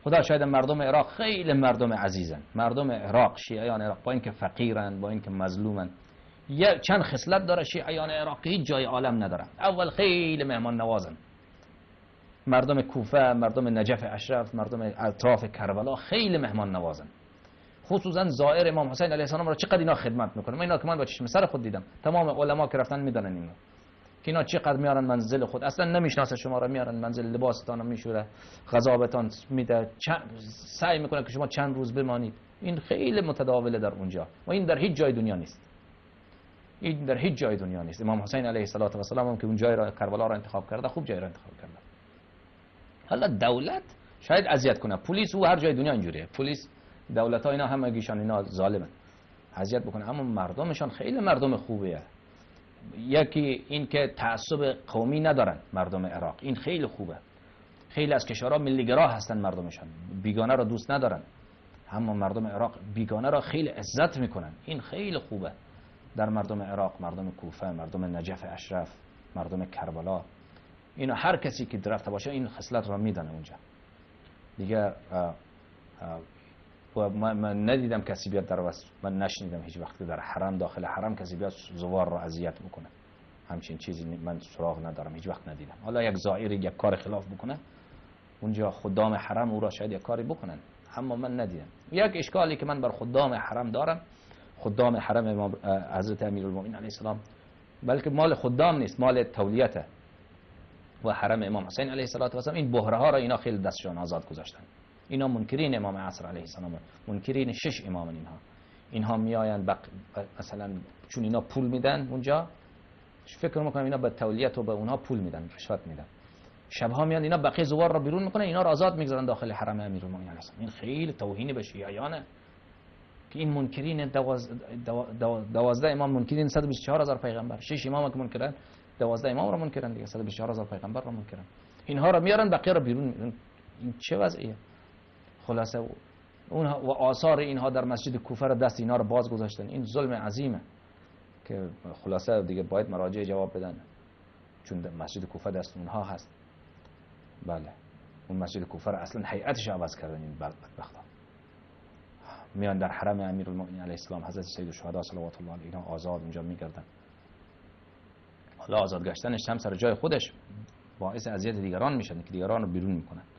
خدا شاید مردم عراق خیلی مردم عزیزن، مردم عراق، شیعیان عراق، با اینکه فقیرن، با اینکه مظلومن، یه چند خصلت داره شیعیان عراق هیچ جای عالم ندارن. اول خیلی مهمان نوازن، مردم کوفه، مردم نجف اشرف، مردم اطراف کربلا خیلی مهمان نوازن، خصوصا زائر امام حسین علیه السلام را چقدر اینا خدمت میکنن. اینا که من با چشم سر خود دیدم، تمام علما که رفتن میدونن اینا که اینا چقدر میارن منزل خود، اصلا نمیشناسه شما را، میارن منزل، لباستان میشوره، غذابتان میده، سعی میکنه که شما چند روز بمانید. این خیلی متداوله در اونجا و این در هیچ جای دنیا نیست. این در هیچ جای دنیا نیست. امام حسین علیه السلام هم که اون جای را، کربلا را انتخاب کرده، خوب جای را انتخاب کرده. حالا دولت شاید اذیت کنه، پلیس و هر جای دنیا اینجوریه، پلیس، دولت ها اینا همگیشان اینا ظالمن، اذیت بکنه، اما مردمشان خیلی مردم خوبیه. یکی این که تعصب قومی ندارن مردم عراق، این خیلی خوبه. خیلی از کشورها ملیگرا هستن مردمشان، بیگانه را دوست ندارن، اما مردم عراق بیگانه را خیلی عزت میکنن، این خیلی خوبه. در مردم عراق، مردم کوفه، مردم نجف اشرف، مردم کربلا، اینا هر کسی که رفته باشه این خصلت را میدانه اونجا دیگه. و من ندیدم کسی بیاد در وسط، من نشنیدم هیچ وقت که در حرم، داخل حرم کسی بیاد زوار را اذیت بکنه، همچین چیزی من سراغ ندارم، هیچ وقت ندیدم. حالا یک زائری یک کار خلاف بکنه اونجا، خدام حرم او را شاید یک کاری بکنن، اما من ندیدم. یک اشکالی که من بر خدام حرم دارم، خدام حرم امام حضرت امیرالمومنین علیه السلام، بلکه مال خدام نیست، مال تولیته و حرم امام حسین علیه السلام، این بحره ها را اینا خیلی دستشان آزاد گذاشتن. اینا منکرین امام عصر علیه السلام، منکرین 6 امام. اینها میآیند مثلا چون اینا پول میدن اونجا، فکر میکنم اینا به تولیت و به اونها پول میدن، رشوت میدن، شبها میان اینا بقیه زوار را بیرون میکنن، اینا را آزاد میگذارن داخل حرم امیرالمومنین علیه السلام. این خیلی توهین به شیعیانه که این منکرین 12 امام منکرین 124000 پیغمبر، 6 امام که منکرن 12 امام را منکرن دیگه، 124000 پیغمبر را منکرن. اینها را میارن بقیه را بیرون میدن. این چه وضعیه؟ خلاصه اون و آثار اینها در مسجد کوفه را دست اینا را باز گذاشتن. این ظلم عظیمه که خلاصه دیگه باید مراجع جواب بدن، چون مسجد کوفه دست اونها هست. بله، اون مسجد کوفه را اصلا هیئتش عوض کردن این بدبختا. میان در حرم امیرالمومنین علیه السلام، حضرت سید الشهدا صلوات الله علیه اینا آزاد اونجا میگردن. حالا آزاد گشتنش هم سر جای خودش باعث اذیت دیگران میشن که دیگران رو بیرون میکنن.